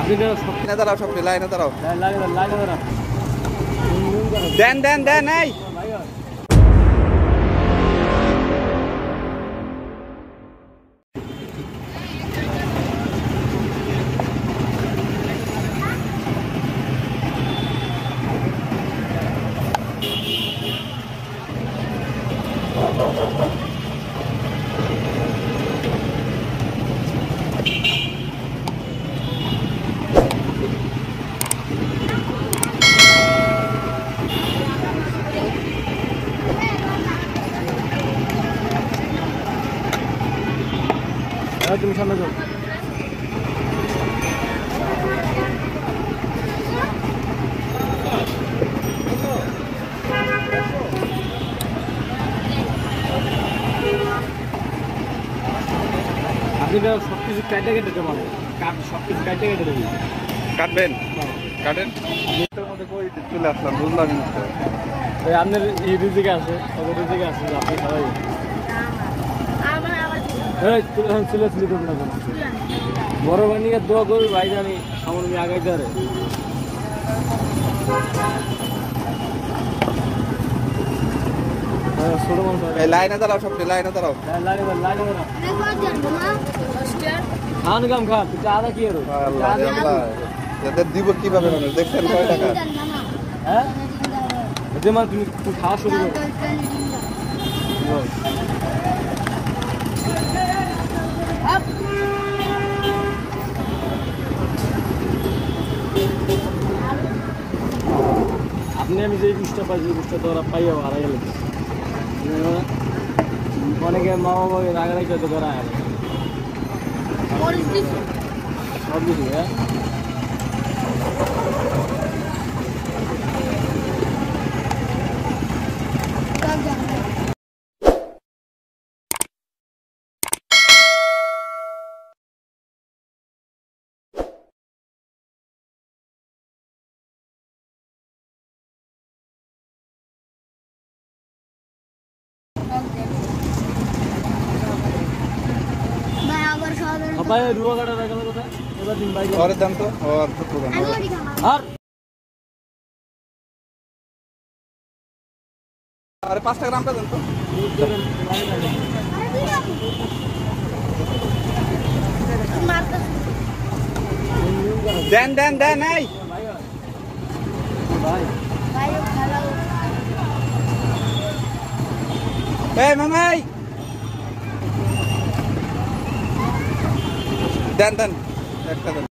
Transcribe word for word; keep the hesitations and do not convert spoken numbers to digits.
লাইনে দাঁড়াও, সব লাইনে দাঁড়াও, দেন দেন দেন এই তুমি সামনে যাও। আপনি সব কিছু কাটে কেটে দেবেন, সব কিছু কাটে কেটে দেবেন। কাটবেন, কাটেন। মধ্যে কই চলে আসলাম, বুঝলাম না। আপনার এই রিজিকে আছে, সব রিজিকে আছে, আপনি সবাই বড় বানিয়ে দোয়া করবি ভাই, জানি আমার আমি আগাই ধরে ছোট মানুষ। লাইনে দাঁড়াও, সব লাইনে দাঁড়াও, খান কাম খান আদা কি এদের দিব কিভাবে মানুষ দেখছেন কয় টাকা? হ্যাঁ যে মানে তুমি খাওয়া শুরু করো। আপনি আমি যে বিষটা পাই, যে বিষটা তো ওরা পাইয়া হারাই গেল। অনেকে মা বাবা রাগারাগি তো করা হয় সব কিছু। হ্যাঁ রুয়া কাটা গেল কোথায়? এবার দিন বাইক ওর দাম তো ওর আর আরে পাঁচ টাকা দামটা দেন তো। দেন দেন দেন এই ভাই এই মামাই দেন দেন একটা দেন।